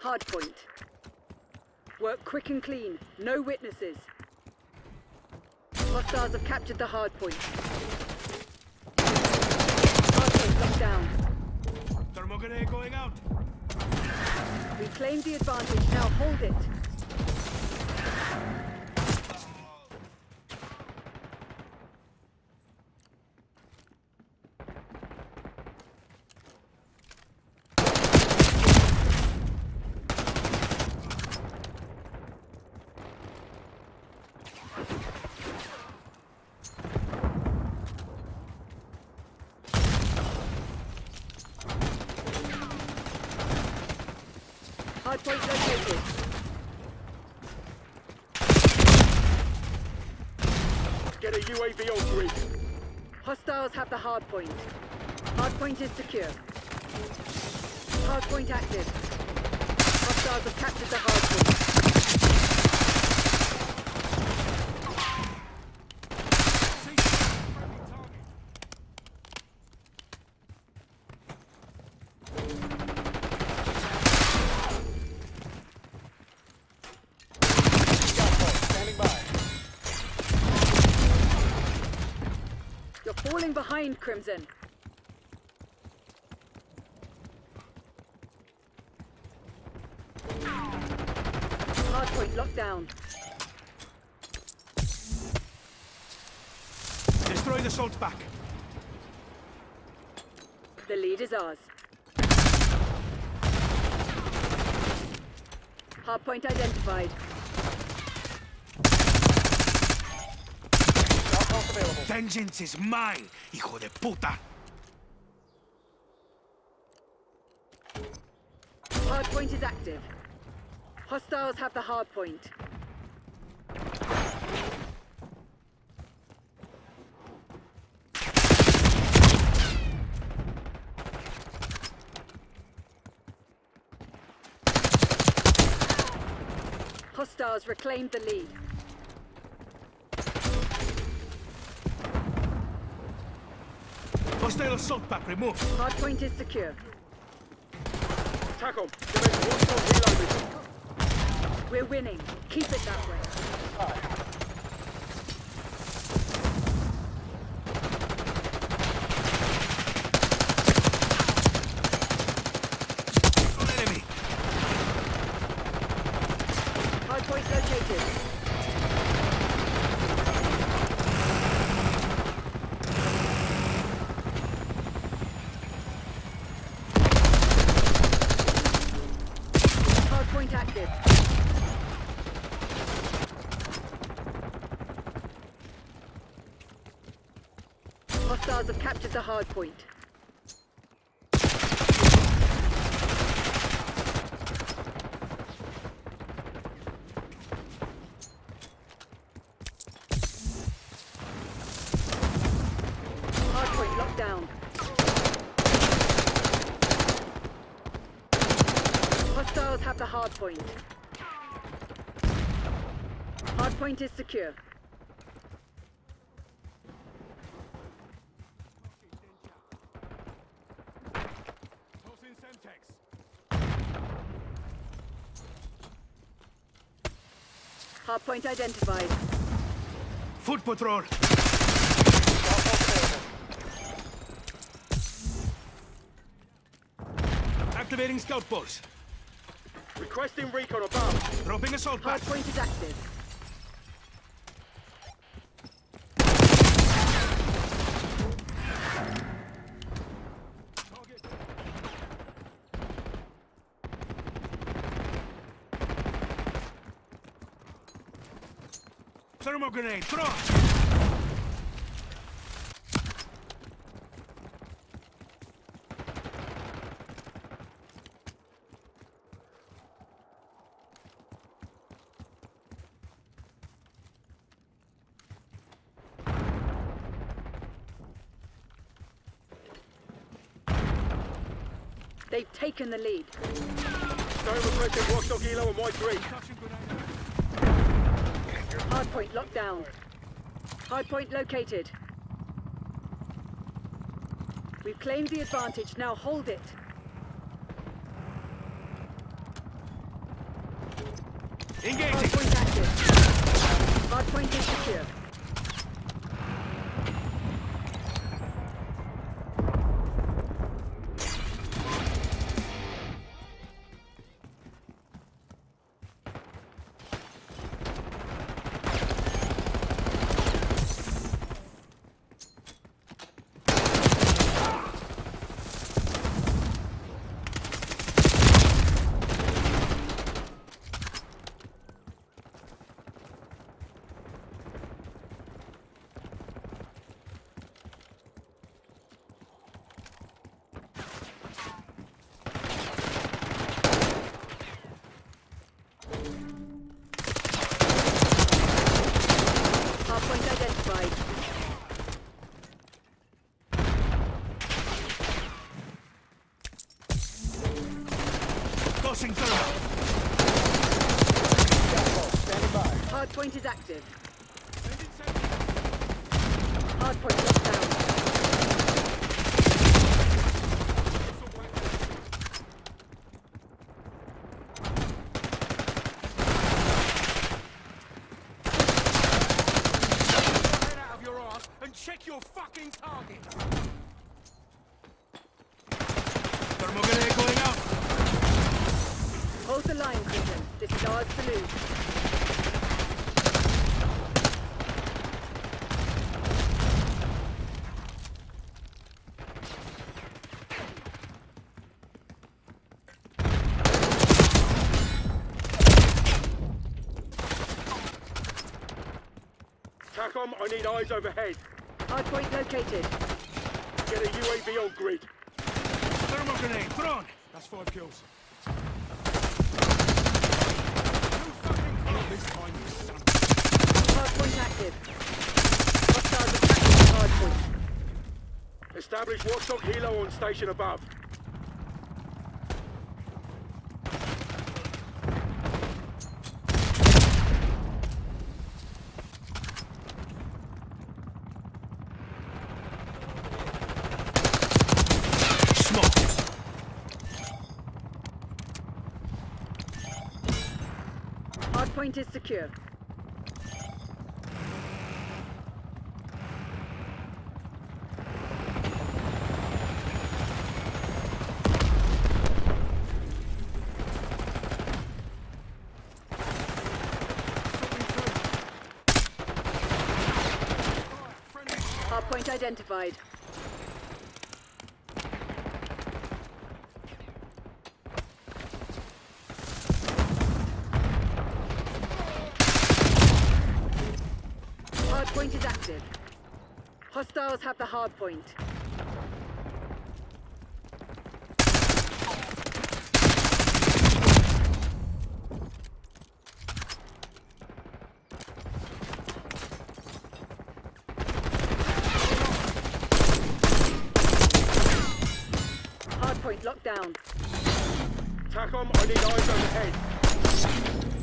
hard point. Work quick and clean. No witnesses. Hostiles have captured the hard point. Hard point locked down. Thermal grenade going out. We claimed the advantage. Now hold it. Hardpoint located. Get a UAV on grid. Hostiles have the hardpoint. Hardpoint is secure. Hardpoint active. Hostiles have captured the hardpoint. You're falling behind, Crimson. Hardpoint locked down. Destroy the salt back. The lead is ours. Hardpoint identified. Vengeance is mine, hijo de puta! Hardpoint is active. Hostiles have the hardpoint. Hostiles reclaimed the lead. Hostile assault pack removed. Hardpoint is secure. Tackle. Reloaded. We're winning. Keep it that way. Enemy. Hardpoint located. Hardpoint active. Hostiles have captured the hardpoint. Hardpoint locked down. Hostiles have the hardpoint. Hardpoint is secure. Hardpoint identified. Foot patrol. Activating scout pulse. Requesting recon above. Dropping assault pack. Hardpoint is active. Thermal grenade, throw! They've taken the lead. Start requesting Watchdog Elo on Y3. Hardpoint locked down. Hardpoint located. We've claimed the advantage. Now hold it. Engaging. Hardpoint active. Hardpoint is secure. Hardpoint identified. Tossing thermal. Standing by. Hardpoint is active. Hardpoint locked down. Head out of your ass and check your fucking target. Thermal grenade going out. Hold the line, Crimson. This is ours to lose. TACOM, I need eyes overhead. Hardpoint located. Get a UAV on grid. Thermal grenade, thrown. That's 5 kills. You fucking kill this time, you son. Hardpoint active. Hostiles attacking the hardpoint. Establish Watchdog Helo on station above. Hardpoint is secure. Hardpoint identified. Hardpoint is active. Hostiles have the hardpoint. Hardpoint locked down. TACOM, I need eyes overhead.